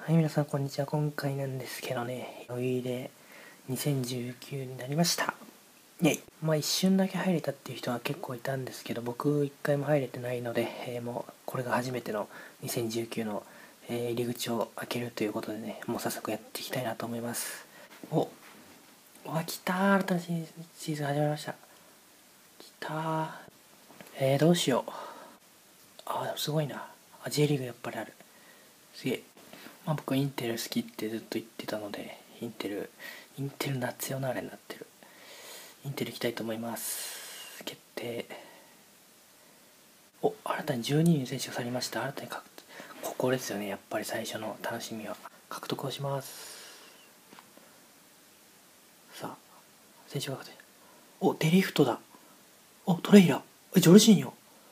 はい、皆さんこんにちは。今回なんですけどね、余裕で2019になりました。イェイ。一瞬だけ入れたっていう人は結構いたんですけど、僕一回も入れてないので、もうこれが初めての2019の、入り口を開けるということでね、もう早速やっていきたいなと思います。来たー。新たなシーズン始まりました。来たー。どうしよう。でもすごいな。J リーグやっぱりある。すげえ。僕インテル好きってずっと言ってたので、インテルナツヨナーレになってる。インテル行きたいと思います。決定。新たに12人の選手が去りました。新たにここですよね。やっぱり最初の楽しみは。獲得をします。さあ、選手が獲得。デリフトだ。トレイラ。ジョルジーニョ。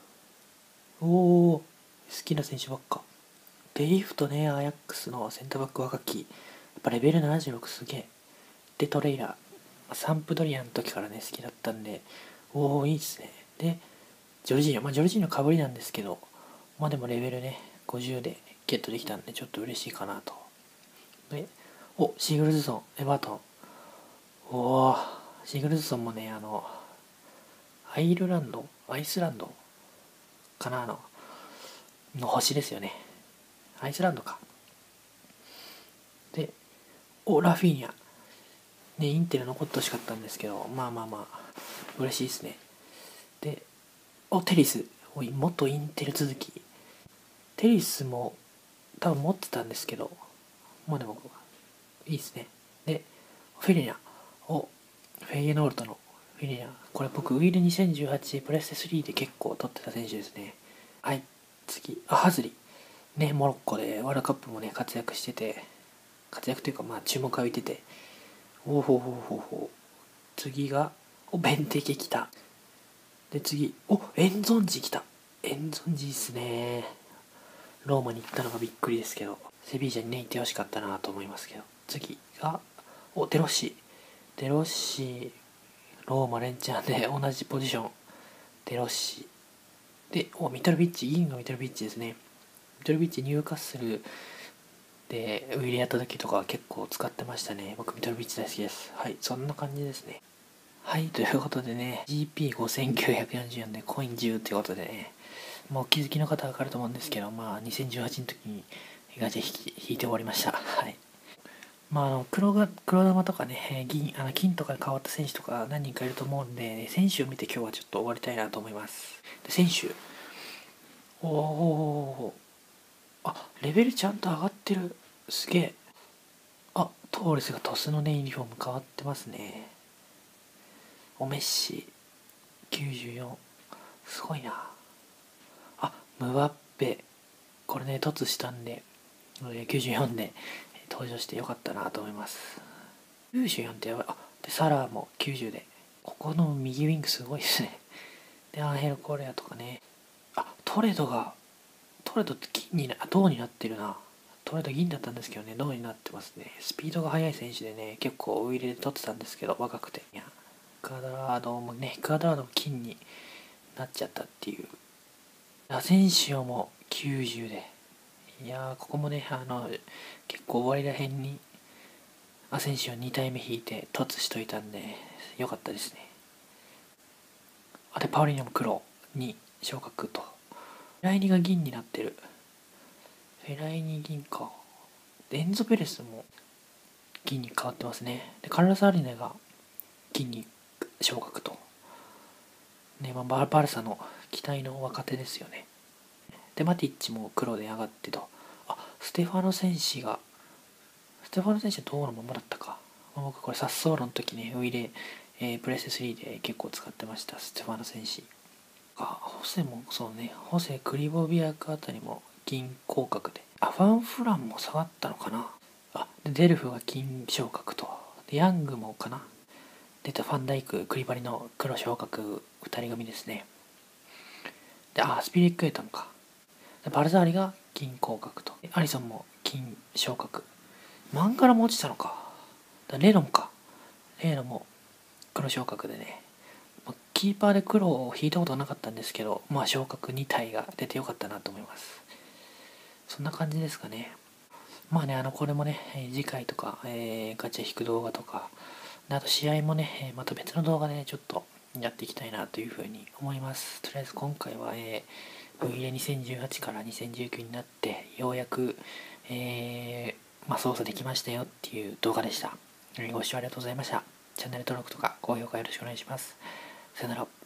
好きな選手ばっか。デリフトね、アヤックスのセンターバック若き。やっぱレベル76すげえ。で、トレイラ。サンプドリアの時からね、好きだったんで、いいっすね。で、ジョルジーニョ。ジョルジーニョかぶりなんですけど、でもレベルね、50でゲットできたんで、ちょっと嬉しいかなと。で、シーグルズソン、エバートン。シーグルズソンもね、アイスランドかな、の星ですよね。アイスランドか。で、ラフィーニャ。ね、インテル残ってほしかったんですけど、嬉しいですね。で、テリス。元インテル続き。テリスも多分持ってたんですけど、でも、いいですね。で、フェリナ。フェイエノールトのフェリナ。これ僕、ウィール2018プレステ3で結構取ってた選手ですね。はい、次。ハズリ。ね、モロッコでワールドカップもね、活躍してて、活躍というか、注目浴びてて、次が、ベンテケ来た。で、次、エンゾンジ来た。エンゾンジっすね。ローマに行ったのがびっくりですけど、セビージャにね、行ってほしかったなと思いますけど。次が、デロッシ。デロッシ、ローマ連チャンで同じポジション。デロッシ。で、ミトロビッチ、銀のミトロビッチですね。ミトロビッチ入荷するで、ウィリやった時とか結構使ってましたね。僕ミトロビッチ大好きです。はい、そんな感じですね。はい、ということでね、GP5944 でコイン10ということでね、もうお気づきの方はわかると思うんですけど、2018の時にガチャ引いて終わりました。はい。黒玉とかね、金とかに変わった選手とか何人かいると思うんで、選手を見て今日はちょっと終わりたいなと思います。で、選手。レベルちゃんと上がってる。すげえ。トーレスがトスのね、ユニフォーム変わってますね。メッシ、94。すごいな。ムバッペ。これね、突したんで、94で登場してよかったなと思います。94ってやばい。で、サラーも90で。ここの右ウィングすごいですね。で、アンヘル・コレアとかね。トレドって銅になってるな。トレド銀だったんですけどね、銅になってますね。スピードが速い選手でね、結構ウイイレで取ってたんですけど、若くて。エクアドラードも金になっちゃったっていう。アセンシオも90で。ここもね、結構終わりらへんにアセンシオ2体目引いて突しといたんで、よかったですね。で、パウリニョも黒に昇格と。フェライニが銀になってる。フェライニ銀か。で、エンゾ・ペレスも銀に変わってますね。で、カルロス・アリネが銀に昇格と。ね、バルサの期待の若手ですよね。で、マティッチも黒で上がってと。ステファノ選手は銅のままだったか。僕これサッソーロの時ね、ウイレ、プレステ3で結構使ってました、ステファノ選手。ホセもそうね、ホセ・クリボビアクあたりも銀降格で。ファンフランも下がったのかな。で、デルフが金昇格と。で、ヤングもかな。ファンダイク、クリバリの黒昇格2人組ですね。で、スピリックエイトもか。で、バルザーリが金降格と。アリソンも金昇格。マンガラも落ちたのか。レノンか。レノンも黒昇格でね。キーパーで黒を引いたことなかったんですけど、昇格2体が出てよかったなと思います。そんな感じですかね。 まあね、これもね、次回とか、ガチャ引く動画とか、あと試合もね、また別の動画でね、ちょっとやっていきたいなというふうに思います。とりあえず今回は、V 入れ2018から2019になって、ようやく、操作できましたよっていう動画でした。ご視聴ありがとうございました。チャンネル登録とか高評価よろしくお願いします。さよなら。